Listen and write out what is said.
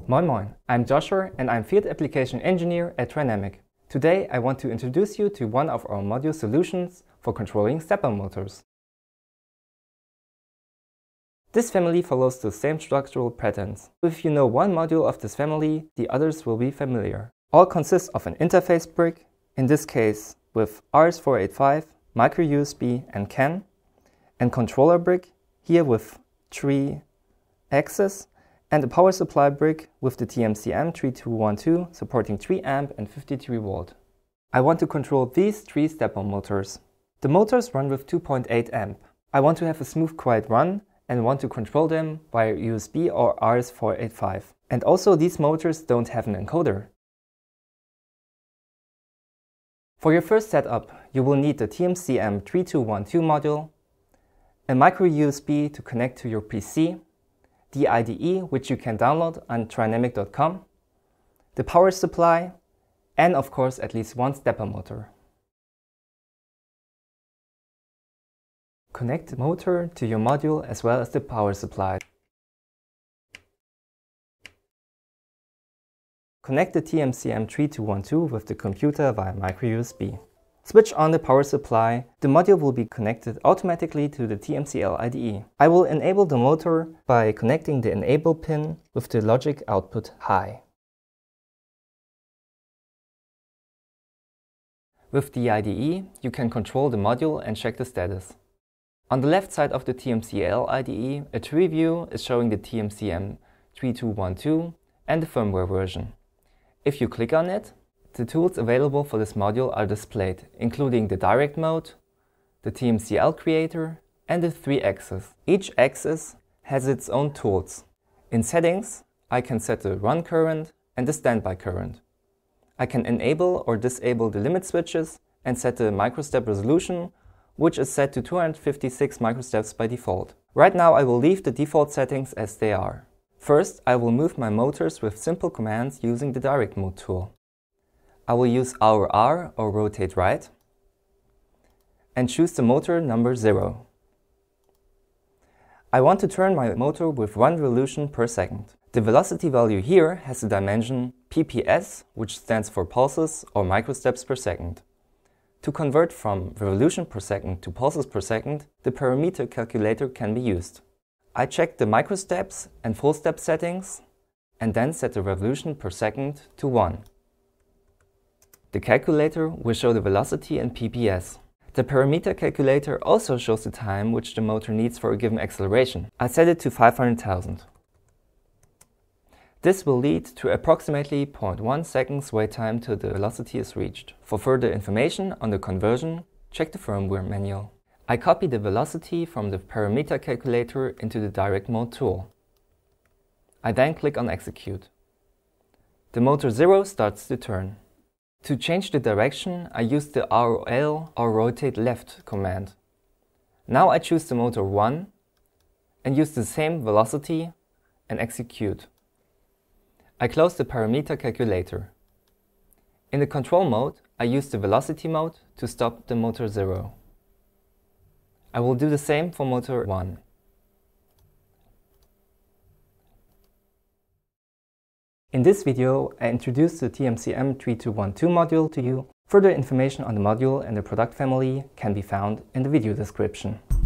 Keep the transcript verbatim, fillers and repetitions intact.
Moin Moin, I'm Joshua and I'm Field Application Engineer at Trinamic. Today I want to introduce you to one of our module solutions for controlling stepper motors. This family follows the same structural patterns. If you know one module of this family, the others will be familiar. All consist of an interface brick, in this case with R S four eighty-five, micro U S B and C A N, and controller brick, here with three axes, and a power supply brick with the T M C M three two one two supporting three amp and fifty-three volt. I want to control these three stepper motors. The motors run with two point eight amp. I want to have a smooth quiet run and want to control them via U S B or R S four eighty-five. And also these motors don't have an encoder. For your first setup, you will need the T M C M three two one two module, a micro U S B to connect to your P C, the I D E which you can download on trinamic dot com, the power supply, and of course at least one stepper motor. Connect the motor to your module as well as the power supply. Connect the T M C M three two one two with the computer via micro U S B. Switch on the power supply. The module will be connected automatically to the T M C L I D E. I will enable the motor by connecting the enable pin with the logic output high. With the I D E, you can control the module and check the status. On the left side of the T M C L I D E, a tree view is showing the T M C M three two one two and the firmware version. If you click on it, the tools available for this module are displayed, including the direct mode, the T M C L creator, and the three axes. Each axis has its own tools. In settings, I can set the run current and the standby current. I can enable or disable the limit switches and set the microstep resolution, which is set to two hundred fifty-six microsteps by default. Right now I will leave the default settings as they are. First, I will move my motors with simple commands using the direct mode tool. I will use R R or rotate right and choose the motor number zero. I want to turn my motor with one revolution per second. The velocity value here has the dimension P P S, which stands for pulses or microsteps per second. To convert from revolution per second to pulses per second, the parameter calculator can be used. I check the microsteps and full step settings and then set the revolution per second to one. The calculator will show the velocity in P P S. The parameter calculator also shows the time which the motor needs for a given acceleration. I set it to five hundred thousand. This will lead to approximately zero point one seconds wait time till the velocity is reached. For further information on the conversion, check the firmware manual. I copy the velocity from the parameter calculator into the direct mode tool. I then click on execute. The motor zero starts to turn. To change the direction, I use the R L or rotate left command. Now I choose the motor one and use the same velocity and execute. I close the parameter calculator. In the control mode, I use the velocity mode to stop the motor zero. I will do the same for motor one. In this video, I introduced the T M C M three two one two module to you. Further information on the module and the product family can be found in the video description.